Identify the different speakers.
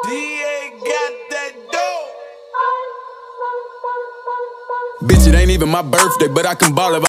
Speaker 1: DA got that dope.
Speaker 2: Bitch, it ain't even my birthday, but I can ball if